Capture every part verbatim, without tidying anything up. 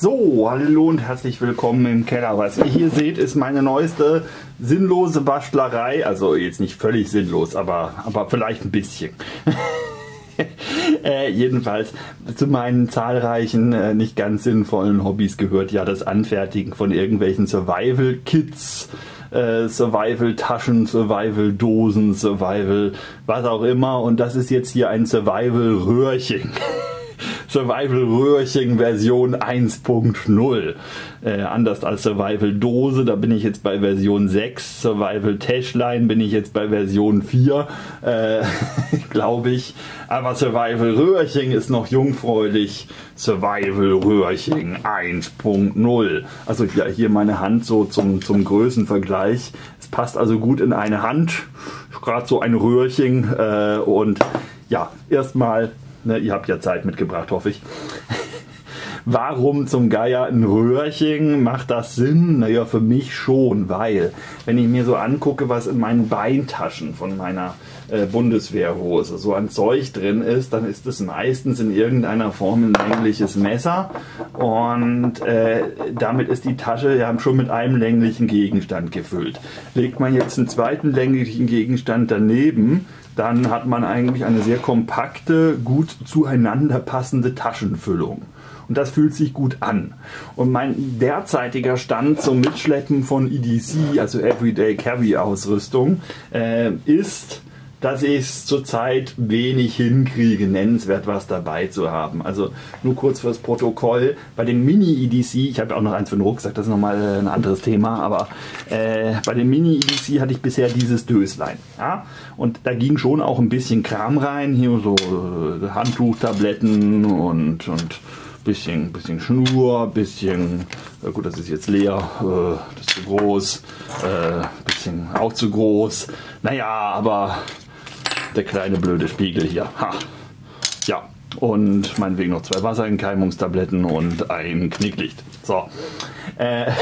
So, hallo und herzlich willkommen im Keller. Was ihr hier seht, ist meine neueste sinnlose Bastlerei. Also jetzt nicht völlig sinnlos, aber, aber vielleicht ein bisschen. äh, jedenfalls zu meinen zahlreichen, äh, nicht ganz sinnvollen Hobbys gehört ja das Anfertigen von irgendwelchen Survival-Kits. Äh, Survival-Taschen, Survival-Dosen, Survival was auch immer. Und das ist jetzt hier ein Survival-Röhrchen. Survival-Röhrchen Version eins punkt null. Äh, anders als Survival-Dose, da bin ich jetzt bei Version sechs. Survival-Täschlein bin ich jetzt bei Version vier, äh, glaube ich. Aber Survival-Röhrchen ist noch jungfräulich. Survival-Röhrchen eins punkt null. Also ja, hier meine Hand so zum, zum Größenvergleich. Es passt also gut in eine Hand. Gerade so ein Röhrchen. Äh, und ja, erstmal... Ne, ihr habt ja Zeit mitgebracht, hoffe ich. Warum zum Geier ein Röhrchen? Macht das Sinn? Naja, für mich schon, weil, wenn ich mir so angucke, was in meinen Beintaschen von meiner äh, Bundeswehrhose so an Zeug drin ist, dann ist es meistens in irgendeiner Form ein längliches Messer und äh, damit ist die Tasche ja schon mit einem länglichen Gegenstand gefüllt. Legt man jetzt einen zweiten länglichen Gegenstand daneben, dann hat man eigentlich eine sehr kompakte, gut zueinander passende Taschenfüllung. Und das fühlt sich gut an. Und mein derzeitiger Stand zum Mitschleppen von E D C, also Everyday Carry Ausrüstung, äh, ist, dass ich es zurzeit wenig hinkriege, nennenswert was dabei zu haben. Also nur kurz fürs Protokoll, bei dem Mini-E D C, ich habe auch noch eins für den Rucksack, das ist nochmal ein anderes Thema, aber äh, bei dem Mini-E D C hatte ich bisher dieses Döslein. Ja? Und da ging schon auch ein bisschen Kram rein, hier so äh, Handtuchtabletten und, und bisschen, bisschen Schnur, bisschen, äh, gut, das ist jetzt leer, äh, das ist zu groß, äh, bisschen auch zu groß. Naja, aber der kleine blöde Spiegel hier. Ha. Ja, und meinetwegen noch zwei Wasserentkeimungstabletten und ein Knicklicht. So. Äh,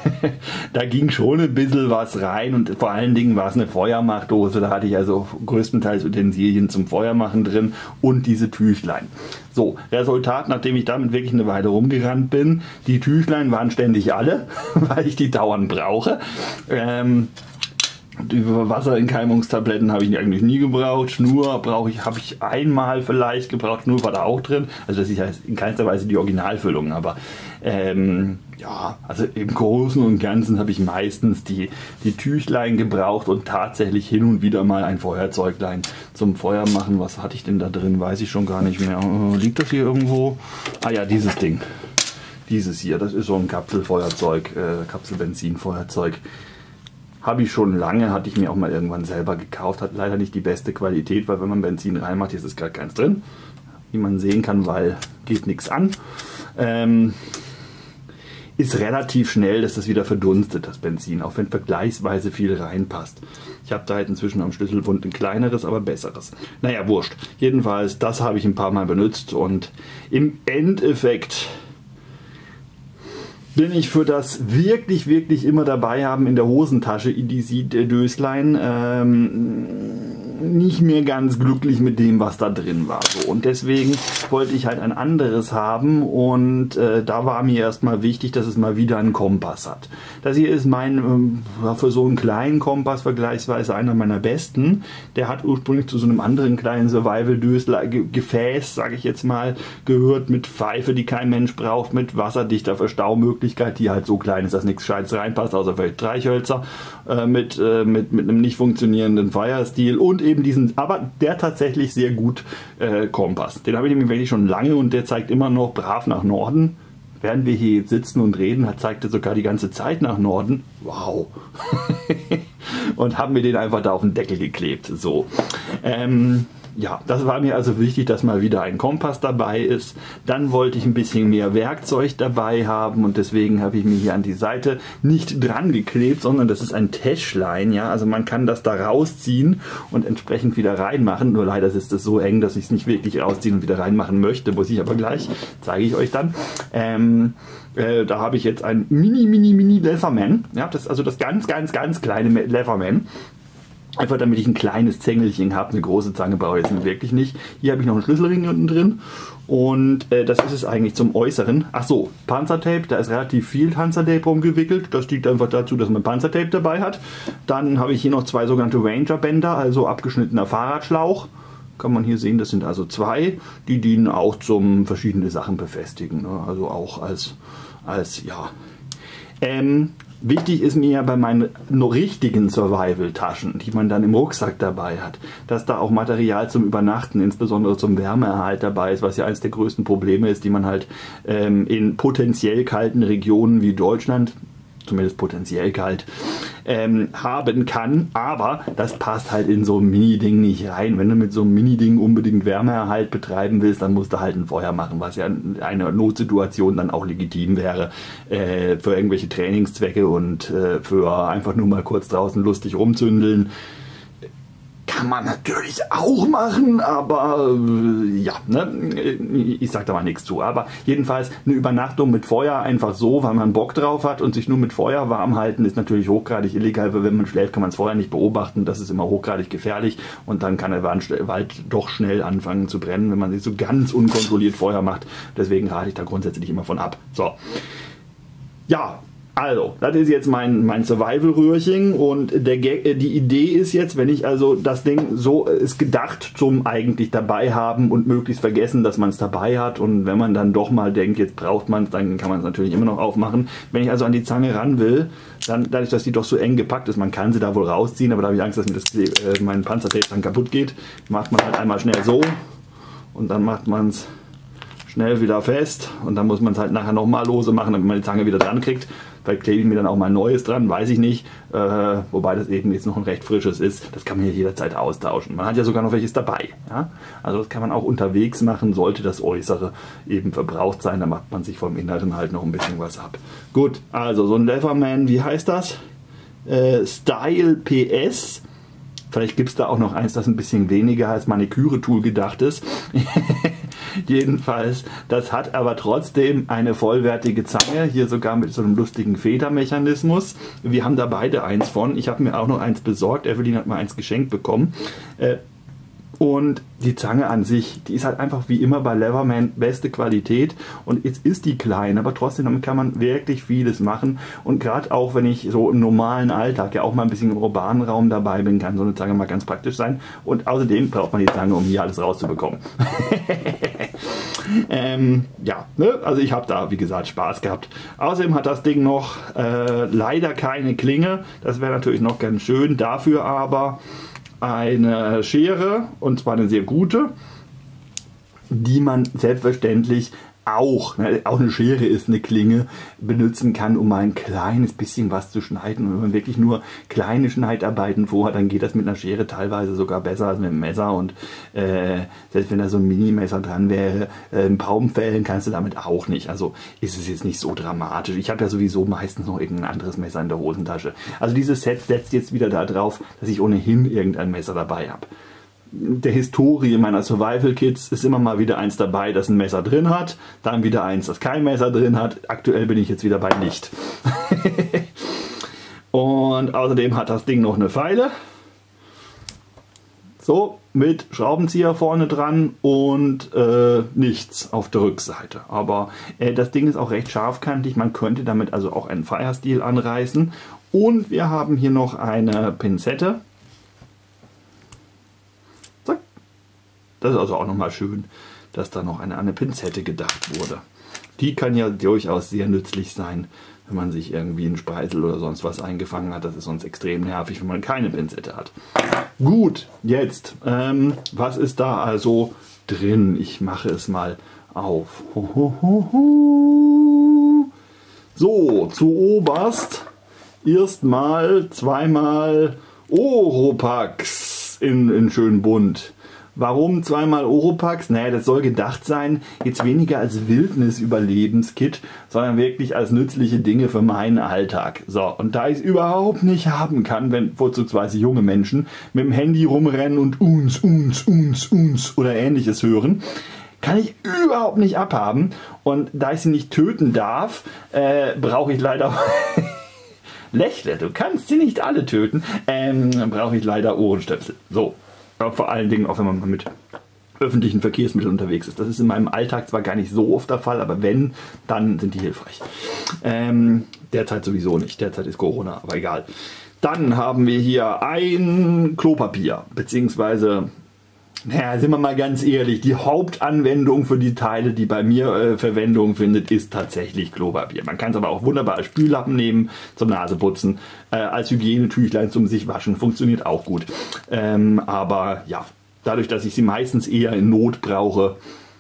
da ging schon ein bisschen was rein und vor allen Dingen war es eine Feuermachdose. Da hatte ich also größtenteils Utensilien zum Feuermachen drin und diese Tüchlein. So, Resultat, nachdem ich damit wirklich eine Weile rumgerannt bin, die Tüchlein waren ständig alle, weil ich die dauernd brauche. Ähm, Die Wasserentkeimungstabletten habe ich eigentlich nie gebraucht. Schnur brauche ich, habe ich einmal vielleicht gebraucht. Schnur war da auch drin. Also das ist ja in keinster Weise die Originalfüllung, aber ähm, ja, also im Großen und Ganzen habe ich meistens die, die Tüchlein gebraucht und tatsächlich hin und wieder mal ein Feuerzeuglein zum Feuer machen. Was hatte ich denn da drin? Weiß ich schon gar nicht mehr. Liegt das hier irgendwo? Ah ja, dieses Ding. Dieses hier, das ist so ein Kapselfeuerzeug, äh, Kapselbenzinfeuerzeug. Habe ich schon lange, hatte ich mir auch mal irgendwann selber gekauft, hat leider nicht die beste Qualität, weil wenn man Benzin reinmacht, jetzt ist gerade keins drin, wie man sehen kann, weil geht nichts an. Ähm, ist relativ schnell, dass das wieder verdunstet, das Benzin, auch wenn vergleichsweise viel reinpasst. Ich habe da halt inzwischen am Schlüsselbund ein kleineres, aber besseres. Naja, wurscht. Jedenfalls, das habe ich ein paar Mal benutzt und im Endeffekt bin ich für das wirklich, wirklich immer dabei haben in der Hosentasche, E D C-Döslein, ähm, nicht mehr ganz glücklich mit dem, was da drin war. So. Und deswegen wollte ich halt ein anderes haben und äh, da war mir erstmal wichtig, dass es mal wieder einen Kompass hat. Das hier ist mein, ähm, für so einen kleinen Kompass vergleichsweise einer meiner besten. Der hat ursprünglich zu so einem anderen kleinen Survival-Dösler-Gefäß, sage ich jetzt mal, gehört mit Pfeife, die kein Mensch braucht, mit wasserdichter Verstaumöglichkeit, die halt so klein ist, dass nichts Scheiß reinpasst, außer vielleicht Streichhölzer, äh, mit, äh, mit, mit einem nicht funktionierenden Feuerstil und eben diesen, aber der tatsächlich sehr gut äh, Kompass. Den habe ich nämlich wirklich schon lange und der zeigt immer noch brav nach Norden. Während wir hier jetzt sitzen und reden, hat, zeigt er sogar die ganze Zeit nach Norden. Wow. Und haben mir den einfach da auf den Deckel geklebt. So. Ähm, ja, das war mir also wichtig, dass mal wieder ein Kompass dabei ist. Dann wollte ich ein bisschen mehr Werkzeug dabei haben und deswegen habe ich mir hier an die Seite nicht dran geklebt, sondern das ist ein Täschlein. Ja? Also man kann das da rausziehen und entsprechend wieder reinmachen. Nur leider ist es so eng, dass ich es nicht wirklich rausziehen und wieder reinmachen möchte. Muss ich aber gleich, zeige ich euch dann. Ähm, äh, da habe ich jetzt ein Mini, Mini, Mini Leatherman. Ja, das ist also das ganz, ganz, ganz kleine Leatherman. Einfach damit ich ein kleines Zängelchen habe. Eine große Zange brauche ich jetzt wirklich nicht. Hier habe ich noch einen Schlüsselring unten drin. Und äh, das ist es eigentlich zum Äußeren. Ach so, Panzertape. Da ist relativ viel Panzertape rumgewickelt. Das liegt einfach dazu, dass man Panzertape dabei hat. Dann habe ich hier noch zwei sogenannte Ranger-Bänder, also abgeschnittener Fahrradschlauch. Kann man hier sehen, das sind also zwei. Die dienen auch zum verschiedene Sachen befestigen. Ne? Also auch als, als ja... Ähm, Wichtig ist mir ja bei meinen noch richtigen Survival-Taschen, die man dann im Rucksack dabei hat, dass da auch Material zum Übernachten, insbesondere zum Wärmeerhalt dabei ist, was ja eines der größten Probleme ist, die man halt ähm, in potenziell kalten Regionen wie Deutschland, zumindest potenziell kalt, ähm, haben kann, aber das passt halt in so ein Mini-Ding nicht rein. Wenn du mit so einem Mini-Ding unbedingt Wärmeerhalt betreiben willst, dann musst du halt ein Feuer machen, was ja in einer Notsituation dann auch legitim wäre, äh, für irgendwelche Trainingszwecke und äh, für einfach nur mal kurz draußen lustig rumzündeln. Kann man natürlich auch machen, aber äh, ja, ne? Ich sag da mal nichts zu. Aber jedenfalls eine Übernachtung mit Feuer einfach so, weil man Bock drauf hat und sich nur mit Feuer warm halten, ist natürlich hochgradig illegal, weil wenn man schläft, kann man es vorher nicht beobachten. Das ist immer hochgradig gefährlich und dann kann der Wald doch schnell anfangen zu brennen, wenn man sich so ganz unkontrolliert Feuer macht. Deswegen rate ich da grundsätzlich immer von ab. So. Ja. Also, das ist jetzt mein, mein Survival-Röhrchen und der Gag, die Idee ist jetzt, wenn ich also das Ding so ist gedacht zum eigentlich dabei haben und möglichst vergessen, dass man es dabei hat, und wenn man dann doch mal denkt, jetzt braucht man es, dann kann man es natürlich immer noch aufmachen. Wenn ich also an die Zange ran will, dann dadurch, dass die doch so eng gepackt ist, man kann sie da wohl rausziehen, aber da habe ich Angst, dass mir das, äh, mein Panzertape dann kaputt geht, macht man halt einmal schnell so und dann macht man es schnell wieder fest und dann muss man es halt nachher nochmal lose machen, damit man die Zange wieder dran kriegt. Vielleicht klebe ich mir dann auch mal ein neues dran, weiß ich nicht. Äh, wobei das eben jetzt noch ein recht frisches ist. Das kann man ja jederzeit austauschen. Man hat ja sogar noch welches dabei. Ja? Also das kann man auch unterwegs machen, sollte das Äußere eben verbraucht sein. Da macht man sich vom Inneren halt noch ein bisschen was ab. Gut, also so ein Leatherman, wie heißt das? Äh, Style P S. Vielleicht gibt es da auch noch eins, das ein bisschen weniger als Maniküre-Tool gedacht ist. Jedenfalls, das hat aber trotzdem eine vollwertige Zange, hier sogar mit so einem lustigen Federmechanismus. Wir haben da beide eins von. Ich habe mir auch noch eins besorgt. Evelyn hat mal eins geschenkt bekommen. Äh, Und die Zange an sich, die ist halt einfach wie immer bei Leatherman beste Qualität. Und jetzt ist die klein, aber trotzdem damit kann man wirklich vieles machen. Und gerade auch wenn ich so im normalen Alltag ja auch mal ein bisschen im urbanen Raum dabei bin, kann so eine Zange mal ganz praktisch sein. Und außerdem braucht man die Zange, um hier alles rauszubekommen. ähm, ja, ne? Also ich habe da wie gesagt Spaß gehabt. Außerdem hat das Ding noch äh, leider keine Klinge. Das wäre natürlich noch ganz schön. Dafür aber eine Schere, und zwar eine sehr gute, die man selbstverständlich auch, ne, auch eine Schere ist eine Klinge, benutzen kann, um mal ein kleines bisschen was zu schneiden. Und wenn man wirklich nur kleine Schneidarbeiten vorhat, dann geht das mit einer Schere teilweise sogar besser als mit einem Messer. Und äh, selbst wenn da so ein Mini-Messer dran wäre, äh, ein Baum fällen kannst du damit auch nicht. Also ist es jetzt nicht so dramatisch. Ich habe ja sowieso meistens noch irgendein anderes Messer in der Hosentasche. Also dieses Set setzt jetzt wieder darauf, dass ich ohnehin irgendein Messer dabei habe. Der Historie meiner Survival Kits ist immer mal wieder eins dabei, das ein Messer drin hat, dann wieder eins, das kein Messer drin hat. Aktuell bin ich jetzt wieder bei nicht. Und außerdem hat das Ding noch eine Feile. So, mit Schraubenzieher vorne dran und äh, nichts auf der Rückseite. Aber äh, das Ding ist auch recht scharfkantig, man könnte damit also auch einen Firesteel anreißen. Und wir haben hier noch eine Pinzette. Das ist also auch nochmal schön, dass da noch eine, eine Pinzette gedacht wurde. Die kann ja durchaus sehr nützlich sein, wenn man sich irgendwie einen Speisel oder sonst was eingefangen hat. Das ist sonst extrem nervig, wenn man keine Pinzette hat. Gut, jetzt, ähm, was ist da also drin? Ich mache es mal auf. So, zu oberst erstmal zweimal Oropax in, in schön bunt. Warum zweimal Oropax? Naja, das soll gedacht sein, jetzt weniger als Wildnis-Überlebenskit, sondern wirklich als nützliche Dinge für meinen Alltag. So, und da ich es überhaupt nicht haben kann, wenn vorzugsweise junge Menschen mit dem Handy rumrennen und uns, uns, uns, uns oder ähnliches hören, kann ich überhaupt nicht abhaben. Und da ich sie nicht töten darf, äh, brauche ich leider... Lächle, du kannst sie nicht alle töten. Ähm, dann brauche ich leider Ohrenstöpsel. So, aber vor allen Dingen auch, wenn man mal mit öffentlichen Verkehrsmitteln unterwegs ist. Das ist in meinem Alltag zwar gar nicht so oft der Fall, aber wenn, dann sind die hilfreich. Ähm, derzeit sowieso nicht. Derzeit ist Corona, aber egal. Dann haben wir hier ein Klopapier, beziehungsweise, naja, sind wir mal ganz ehrlich, die Hauptanwendung für die Teile, die bei mir äh, Verwendung findet, ist tatsächlich Klopapier. Man kann es aber auch wunderbar als Spüllappen nehmen, zum Naseputzen, äh, als Hygienetüchlein zum sich waschen, funktioniert auch gut. Ähm, aber ja, dadurch, dass ich sie meistens eher in Not brauche,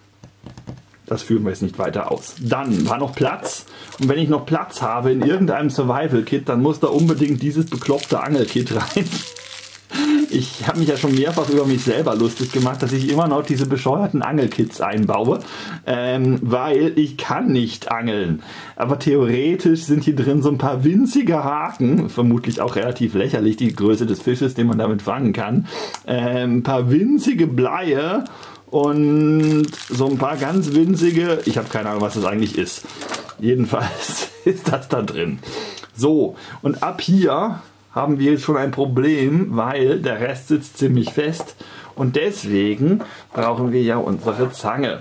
das führen wir jetzt nicht weiter aus. Dann war noch Platz. Und wenn ich noch Platz habe in irgendeinem Survival-Kit, dann muss da unbedingt dieses bekloppte Angelkit rein. Ich habe mich ja schon mehrfach über mich selber lustig gemacht, dass ich immer noch diese bescheuerten Angelkits einbaue, ähm, weil ich kann nicht angeln. Aber theoretisch sind hier drin so ein paar winzige Haken, vermutlich auch relativ lächerlich, die Größe des Fisches, den man damit fangen kann, ähm, ein paar winzige Bleie und so ein paar ganz winzige, ich habe keine Ahnung, was das eigentlich ist. Jedenfalls ist das da drin. So, und ab hier haben wir jetzt schon ein Problem, weil der Rest sitzt ziemlich fest und deswegen brauchen wir ja unsere Zange.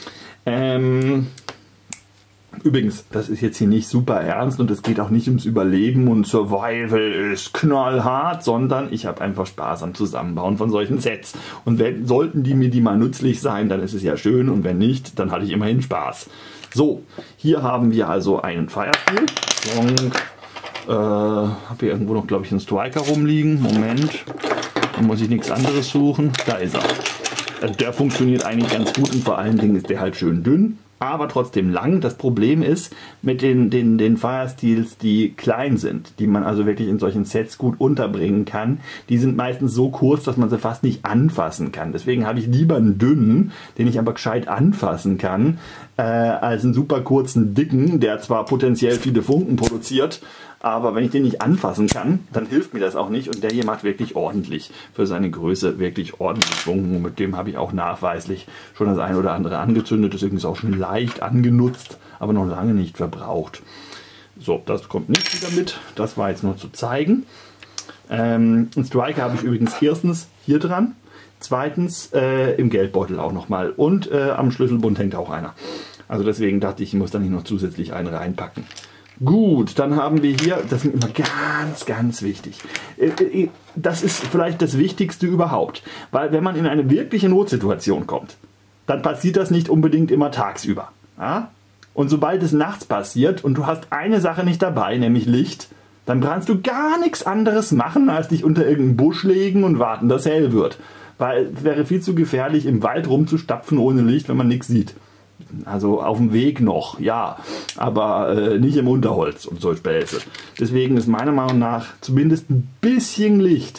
Ähm, übrigens, das ist jetzt hier nicht super ernst und es geht auch nicht ums Überleben und Survival ist knallhart, sondern ich habe einfach Spaß am Zusammenbauen von solchen Sets. Und wenn, sollten die mir die mal nützlich sein, dann ist es ja schön und wenn nicht, dann hatte ich immerhin Spaß. So, hier haben wir also einen Firesteel und Äh, habe hier irgendwo noch, glaube ich, einen Striker rumliegen. Moment, da muss ich nichts anderes suchen. Da ist er. Also der funktioniert eigentlich ganz gut und vor allen Dingen ist der halt schön dünn, aber trotzdem lang. Das Problem ist mit den, den, den Firesteels, die klein sind, die man also wirklich in solchen Sets gut unterbringen kann, die sind meistens so kurz, dass man sie fast nicht anfassen kann. Deswegen habe ich lieber einen dünnen, den ich aber gescheit anfassen kann, äh, als einen super kurzen, dicken, der zwar potenziell viele Funken produziert, aber wenn ich den nicht anfassen kann, dann hilft mir das auch nicht und der hier macht wirklich ordentlich für seine Größe, wirklich ordentlich Funken. Und mit dem habe ich auch nachweislich schon das eine oder andere angezündet, deswegen ist auch schon leicht angenutzt, aber noch lange nicht verbraucht. So, das kommt nicht wieder mit, das war jetzt nur zu zeigen. Ähm, einen Striker habe ich übrigens erstens hier dran, zweitens äh, im Geldbeutel auch nochmal und äh, am Schlüsselbund hängt auch einer. Also deswegen dachte ich, ich muss da nicht noch zusätzlich einen reinpacken. Gut, dann haben wir hier, das ist immer ganz, ganz wichtig. Das ist vielleicht das Wichtigste überhaupt, weil wenn man in eine wirkliche Notsituation kommt, dann passiert das nicht unbedingt immer tagsüber. Ja? Und sobald es nachts passiert und du hast eine Sache nicht dabei, nämlich Licht, dann kannst du gar nichts anderes machen, als dich unter irgendeinen Busch legen und warten, dass hell wird. Weil es wäre viel zu gefährlich, im Wald rumzustapfen ohne Licht, wenn man nichts sieht. Also auf dem Weg noch, ja, aber äh, nicht im Unterholz und so Späße. Deswegen ist meiner Meinung nach zumindest ein bisschen Licht.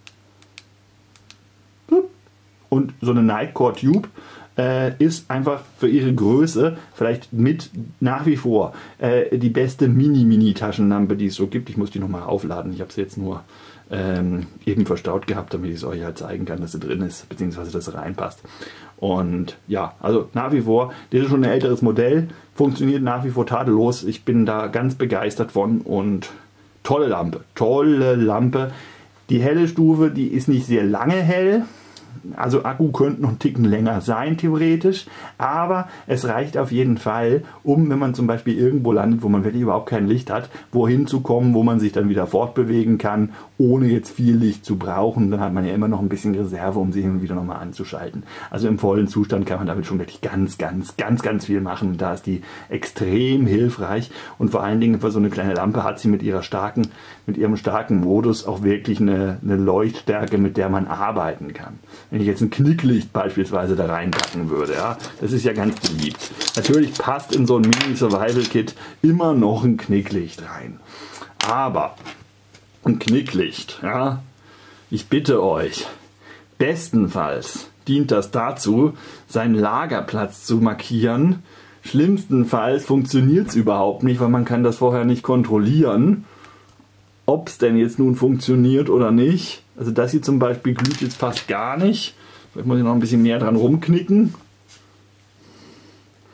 Und so eine Nightcore Tube äh, ist einfach für ihre Größe vielleicht mit nach wie vor äh, die beste Mini-Mini-Taschenlampe, die es so gibt. Ich muss die nochmal aufladen. Ich habe sie jetzt nur ähm, eben verstaut gehabt, damit ich es euch halt zeigen kann, dass sie drin ist, beziehungsweise dass sie reinpasst. Und ja, also nach wie vor, das ist schon ein älteres Modell, funktioniert nach wie vor tadellos. Ich bin da ganz begeistert von und tolle Lampe, tolle Lampe. Die helle Stufe, die ist nicht sehr lange hell. Also Akku könnte noch einen Ticken länger sein, theoretisch, aber es reicht auf jeden Fall, um, wenn man zum Beispiel irgendwo landet, wo man wirklich überhaupt kein Licht hat, wohin zu kommen, wo man sich dann wieder fortbewegen kann, ohne jetzt viel Licht zu brauchen. Dann hat man ja immer noch ein bisschen Reserve, um sie hin und wieder nochmal anzuschalten. Also im vollen Zustand kann man damit schon wirklich ganz, ganz, ganz, ganz viel machen. Da ist die extrem hilfreich und vor allen Dingen für so eine kleine Lampe hat sie mit ihrer starken, mit ihrem starken Modus auch wirklich eine, eine Leuchtstärke, mit der man arbeiten kann. Wenn ich jetzt ein Knicklicht beispielsweise da reinpacken würde, ja, das ist ja ganz beliebt. Natürlich passt in so ein Mini-Survival-Kit immer noch ein Knicklicht rein. Aber ein Knicklicht, ja, ich bitte euch, bestenfalls dient das dazu, seinen Lagerplatz zu markieren. Schlimmstenfalls funktioniert es überhaupt nicht, weil man kann das vorher nicht kontrollieren, ob es denn jetzt nun funktioniert oder nicht. Also das hier zum Beispiel glüht jetzt fast gar nicht. Vielleicht muss ich noch ein bisschen näher dran rumknicken.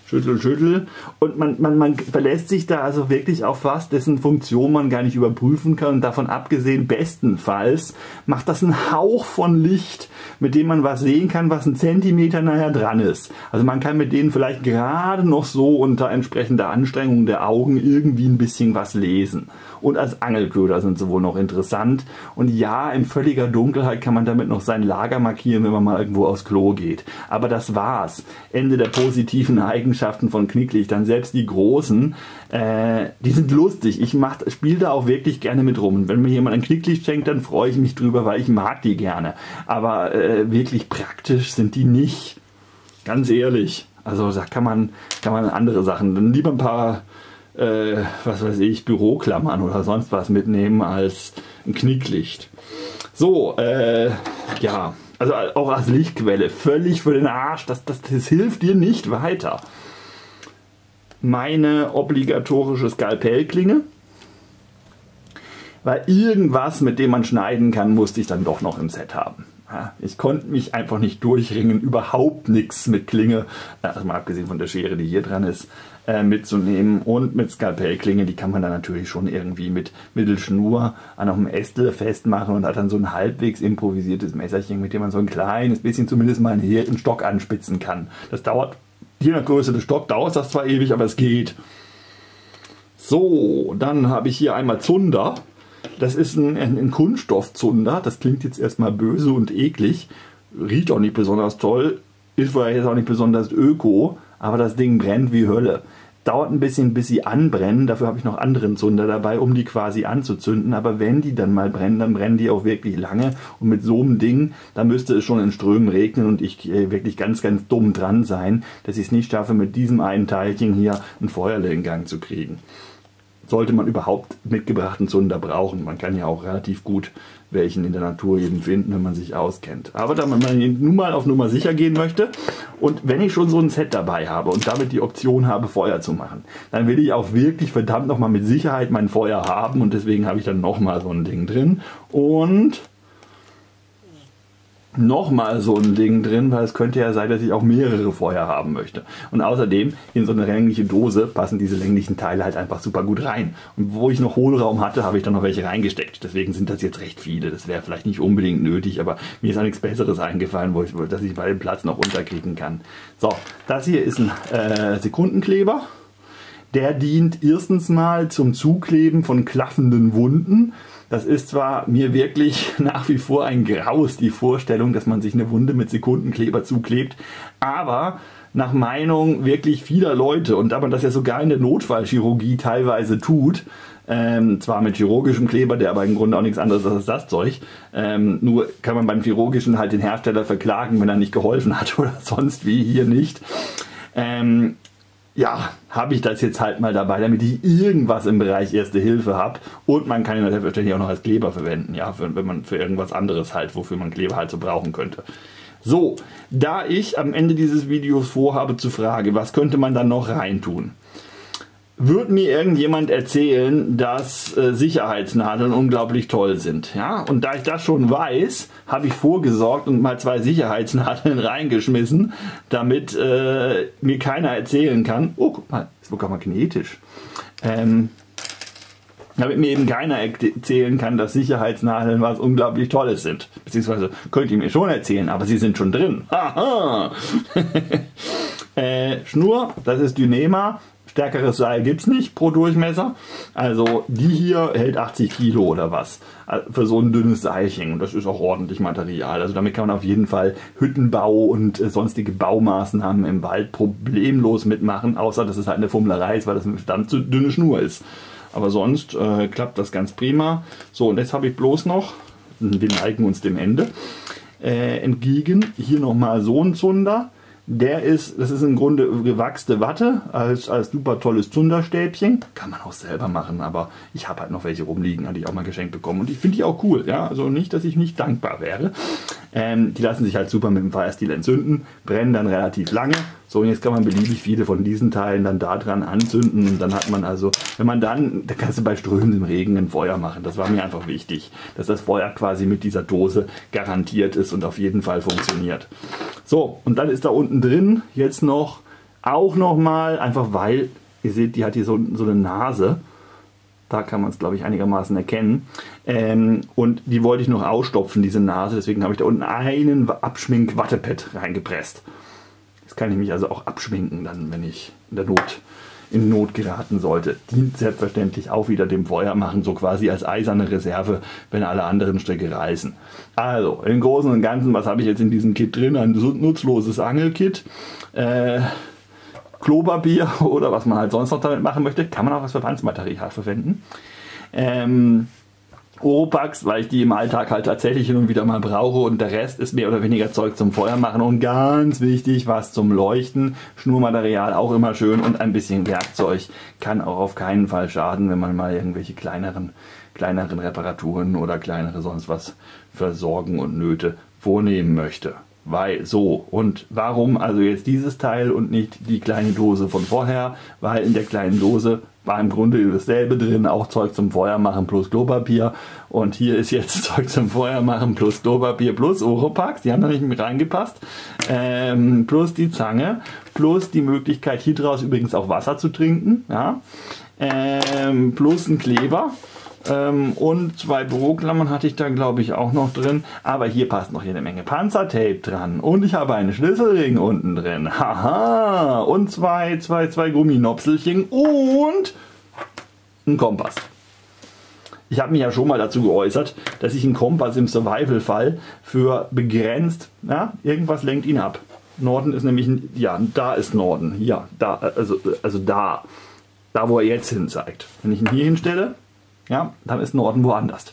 schüttel, schüttel. Und man, man, man verlässt sich da also wirklich auf was, dessen Funktion man gar nicht überprüfen kann. Und davon abgesehen, bestenfalls macht das einen Hauch von Licht, mit dem man was sehen kann, was ein Zentimeter nachher dran ist. Also man kann mit denen vielleicht gerade noch so unter entsprechender Anstrengung der Augen irgendwie ein bisschen was lesen. Und als Angelköder sind sie wohl noch interessant. Und ja, in völliger Dunkelheit kann man damit noch sein Lager markieren, wenn man mal irgendwo aufs Klo geht. Aber das war's. Ende der positiven Eigenschaften von Knicklichtern. Selbst die großen, äh, die sind lustig. Ich spiele da auch wirklich gerne mit rum. Und wenn mir jemand ein Knicklicht schenkt, dann freue ich mich drüber, weil ich mag die gerne. Aber äh, wirklich praktisch sind die nicht. Ganz ehrlich. Also da kann man, kann man andere Sachen, dann lieber ein paar Äh, was weiß ich, Büroklammern oder sonst was mitnehmen als ein Knicklicht. So, äh, ja, also auch als Lichtquelle, völlig für den Arsch, das, das, das hilft dir nicht weiter. Meine obligatorische Skalpellklinge, weil irgendwas, mit dem man schneiden kann, musste ich dann doch noch im Set haben. Ja, ich konnte mich einfach nicht durchringen, überhaupt nichts mit Klinge, also mal abgesehen von der Schere, die hier dran ist, äh, mitzunehmen. Und mit Skalpellklinge, die kann man dann natürlich schon irgendwie mit Mittelschnur an einem Ästel festmachen und hat dann so ein halbwegs improvisiertes Messerchen, mit dem man so ein kleines bisschen zumindest mal einen Stock anspitzen kann. Das dauert, je nach Größe des Stocks dauert das zwar ewig, aber es geht. So, dann habe ich hier einmal Zunder. Das ist ein, ein, ein Kunststoffzunder. Das klingt jetzt erstmal böse und eklig. Riecht auch nicht besonders toll. Ist vielleicht jetzt auch nicht besonders öko. Aber das Ding brennt wie Hölle. Dauert ein bisschen, bis sie anbrennen. Dafür habe ich noch anderen Zunder dabei, um die quasi anzuzünden. Aber wenn die dann mal brennen, dann brennen die auch wirklich lange. Und mit so einem Ding, da müsste es schon in Strömen regnen und ich äh, wirklich ganz, ganz dumm dran sein, dass ich es nicht schaffe, mit diesem einen Teilchen hier ein Feuerle in Gang zu kriegen. Sollte man überhaupt mitgebrachten Zunder brauchen. Man kann ja auch relativ gut welchen in der Natur eben finden, wenn man sich auskennt. Aber da man nun mal auf Nummer sicher gehen möchte und wenn ich schon so ein Set dabei habe und damit die Option habe, Feuer zu machen, dann will ich auch wirklich verdammt nochmal mit Sicherheit mein Feuer haben und deswegen habe ich dann nochmal so ein Ding drin und nochmal so ein Ding drin, weil es könnte ja sein, dass ich auch mehrere Feuer haben möchte. Und außerdem, in so eine längliche Dose passen diese länglichen Teile halt einfach super gut rein. Und wo ich noch Hohlraum hatte, habe ich dann noch welche reingesteckt. Deswegen sind das jetzt recht viele. Das wäre vielleicht nicht unbedingt nötig, aber mir ist auch nichts Besseres eingefallen, wo ich, dass ich bei dem Platz noch unterkriegen kann. So, das hier ist ein äh, Sekundenkleber. Der dient erstens mal zum Zukleben von klaffenden Wunden. Das ist zwar mir wirklich nach wie vor ein Graus, die Vorstellung, dass man sich eine Wunde mit Sekundenkleber zuklebt, aber nach Meinung wirklich vieler Leute, und da man das ja sogar in der Notfallchirurgie teilweise tut, ähm, zwar mit chirurgischem Kleber, der aber im Grunde auch nichts anderes ist als das Zeug, ähm, nur kann man beim chirurgischen halt den Hersteller verklagen, wenn er nicht geholfen hat oder sonst wie, hier nicht. Ähm, Ja, habe ich das jetzt halt mal dabei, damit ich irgendwas im Bereich Erste Hilfe habe. Und man kann ihn selbstverständlich auch noch als Kleber verwenden, ja, für, wenn man für irgendwas anderes halt, wofür man Kleber halt so brauchen könnte. So, da ich am Ende dieses Videos vorhabe zu fragen, was könnte man dann noch reintun? Wird mir irgendjemand erzählen, dass äh, Sicherheitsnadeln unglaublich toll sind. Ja? Und da ich das schon weiß, habe ich vorgesorgt und mal zwei Sicherheitsnadeln reingeschmissen, damit äh, mir keiner erzählen kann, oh guck mal, ist sogar magnetisch. Ähm, damit mir eben keiner erzählen kann, dass Sicherheitsnadeln was unglaublich Tolles sind. Beziehungsweise könnt ihr mir schon erzählen, aber sie sind schon drin. Haha! äh, Schnur, das ist Dyneema. Stärkeres Seil gibt es nicht pro Durchmesser. Also die hier hält achtzig Kilo oder was. Für so ein dünnes Seilchen. Und das ist auch ordentlich Material. Also damit kann man auf jeden Fall Hüttenbau und äh, sonstige Baumaßnahmen im Wald problemlos mitmachen. Außer dass es halt eine Fummlerei ist, weil das eine verdammt zu dünne Schnur ist. Aber sonst äh, klappt das ganz prima. So, und jetzt habe ich bloß noch, wir neigen uns dem Ende, äh, entgegen. Hier nochmal so ein Zunder. Der ist, das ist im Grunde gewachste Watte als, als super tolles Zunderstäbchen. Kann man auch selber machen, aber ich habe halt noch welche rumliegen, hatte ich auch mal geschenkt bekommen. Und ich finde die auch cool, ja, also nicht, dass ich nicht dankbar wäre. Ähm, die lassen sich halt super mit dem Firestil entzünden, brennen dann relativ lange. So, und jetzt kann man beliebig viele von diesen Teilen dann da dran anzünden und dann hat man also, wenn man dann, da kannst du bei strömendem Regen ein Feuer machen. Das war mir einfach wichtig, dass das Feuer quasi mit dieser Dose garantiert ist und auf jeden Fall funktioniert. So, und dann ist da unten drin jetzt noch auch nochmal, einfach weil, ihr seht, die hat hier so, so eine Nase. Da kann man es, glaube ich, einigermaßen erkennen. Ähm, und die wollte ich noch ausstopfen, diese Nase. Deswegen habe ich da unten einen Abschmink-Wattepad reingepresst. Jetzt kann ich mich also auch abschminken, dann, wenn ich in der Not, in Not geraten sollte. Dient selbstverständlich auch wieder dem Feuer machen, so quasi als eiserne Reserve, wenn alle anderen Stricke reißen. Also, im Großen und Ganzen, was habe ich jetzt in diesem Kit drin? Ein nutzloses Angelkit. Äh... Klopapier oder was man halt sonst noch damit machen möchte, kann man auch als Verbandsmaterial verwenden. Ähm, Oropax, weil ich die im Alltag halt tatsächlich hin und wieder mal brauche, und der Rest ist mehr oder weniger Zeug zum Feuer machen und ganz wichtig, was zum Leuchten. Schnurmaterial auch immer schön und ein bisschen Werkzeug kann auch auf keinen Fall schaden, wenn man mal irgendwelche kleineren, kleineren Reparaturen oder kleinere sonst was Versorgen und Nöte vornehmen möchte. Weil so, und warum also jetzt dieses Teil und nicht die kleine Dose von vorher? Weil in der kleinen Dose war im Grunde dasselbe drin, auch Zeug zum Feuer machen plus Klopapier. Und hier ist jetzt Zeug zum Feuer machen plus Klopapier plus Oropax, die haben da nicht mit reingepasst. Ähm, plus die Zange, plus die Möglichkeit hier draus übrigens auch Wasser zu trinken. Ja? Ähm, plus ein Kleber. Ähm, und zwei Büroklammern hatte ich da, glaube ich, auch noch drin. Aber hier passt noch jede Menge Panzertape dran. Und ich habe einen Schlüsselring unten drin. Haha. Und zwei, zwei, zwei Gumminopselchen und ein Kompass. Ich habe mich ja schon mal dazu geäußert, dass ich einen Kompass im Survival-Fall für begrenzt, ja, irgendwas lenkt ihn ab. Norden ist nämlich, ja, da ist Norden. Ja, da, also, also da. Da, wo er jetzt hin zeigt. Wenn ich ihn hier hinstelle, ja, dann ist Norden woanders.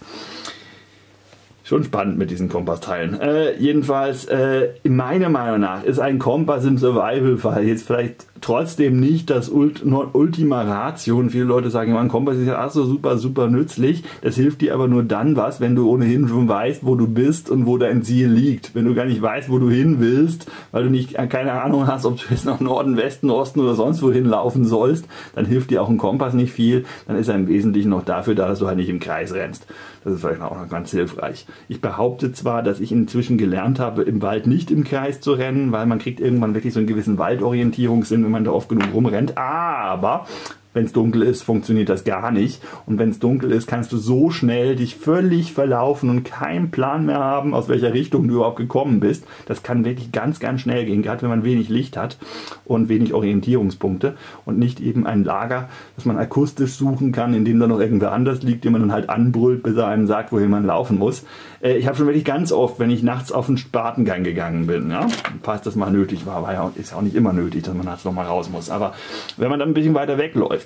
Schon spannend mit diesen Kompassteilen. Äh, jedenfalls, äh, meiner Meinung nach ist ein Kompass im Survival-Fall jetzt vielleicht trotzdem nicht das Ult Ultima Ratio. Und viele Leute sagen immer, ein Kompass ist ja ach so super, super nützlich. Das hilft dir aber nur dann was, wenn du ohnehin schon weißt, wo du bist und wo dein Ziel liegt. Wenn du gar nicht weißt, wo du hin willst, weil du nicht keine Ahnung hast, ob du jetzt nach Norden, Westen, Osten oder sonst wohin laufen sollst, dann hilft dir auch ein Kompass nicht viel. Dann ist er im Wesentlichen noch dafür da, dass du halt nicht im Kreis rennst. Das ist vielleicht auch noch ganz hilfreich. Ich behaupte zwar, dass ich inzwischen gelernt habe, im Wald nicht im Kreis zu rennen, weil man kriegt irgendwann wirklich so einen gewissen Waldorientierungssinn, wenn man da oft genug rumrennt, aber wenn es dunkel ist, funktioniert das gar nicht. Und wenn es dunkel ist, kannst du so schnell dich völlig verlaufen und keinen Plan mehr haben, aus welcher Richtung du überhaupt gekommen bist. Das kann wirklich ganz, ganz schnell gehen, gerade wenn man wenig Licht hat und wenig Orientierungspunkte und nicht eben ein Lager, das man akustisch suchen kann, in dem dann noch irgendwer anders liegt, den man dann halt anbrüllt, bis er einem sagt, wohin man laufen muss. Äh, ich habe schon wirklich ganz oft, wenn ich nachts auf den Spatengang gegangen bin, ja, falls das mal nötig war, war ja, ist ja auch nicht immer nötig, dass man nachts noch mal raus muss, aber wenn man dann ein bisschen weiter wegläuft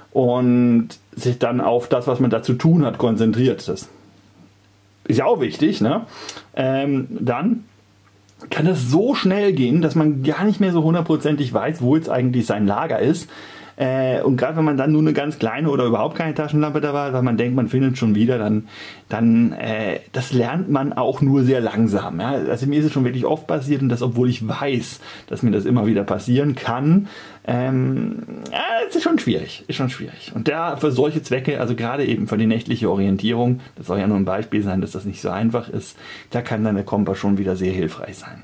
und sich dann auf das, was man da zu tun hat, konzentriert. Das ist ja auch wichtig, ne? Ähm, dann kann das so schnell gehen, dass man gar nicht mehr so hundertprozentig weiß, wo jetzt eigentlich sein Lager ist. Äh, und gerade wenn man dann nur eine ganz kleine oder überhaupt keine Taschenlampe dabei hat, weil man denkt, man findet schon wieder, dann, dann äh, das lernt man auch nur sehr langsam. Ja? Also mir ist es schon wirklich oft passiert, und das, obwohl ich weiß, dass mir das immer wieder passieren kann, ähm, ja, es ist schon schwierig, ist schon schwierig. Und da für solche Zwecke, also gerade eben für die nächtliche Orientierung, das soll ja nur ein Beispiel sein, dass das nicht so einfach ist, da kann dann der Kompass schon wieder sehr hilfreich sein.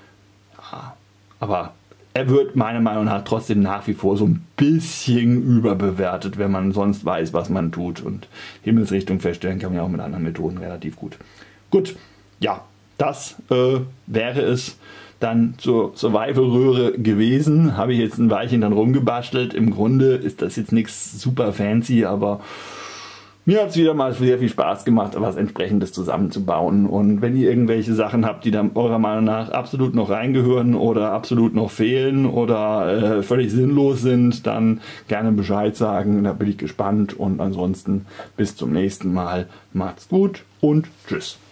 Ja, aber er wird meiner Meinung nach trotzdem nach wie vor so ein bisschen überbewertet, wenn man sonst weiß, was man tut. Und Himmelsrichtung feststellen kann man ja auch mit anderen Methoden relativ gut. Gut, ja, das äh, wäre es dann zur Survival-Röhre gewesen. Habe ich jetzt ein Weilchen dann rumgebastelt. Im Grunde ist das jetzt nichts super fancy, aber mir hat es wieder mal sehr viel Spaß gemacht, was entsprechendes zusammenzubauen. Und wenn ihr irgendwelche Sachen habt, die dann eurer Meinung nach absolut noch reingehören oder absolut noch fehlen oder äh, völlig sinnlos sind, dann gerne Bescheid sagen. Da bin ich gespannt. Und ansonsten bis zum nächsten Mal. Macht's gut und tschüss.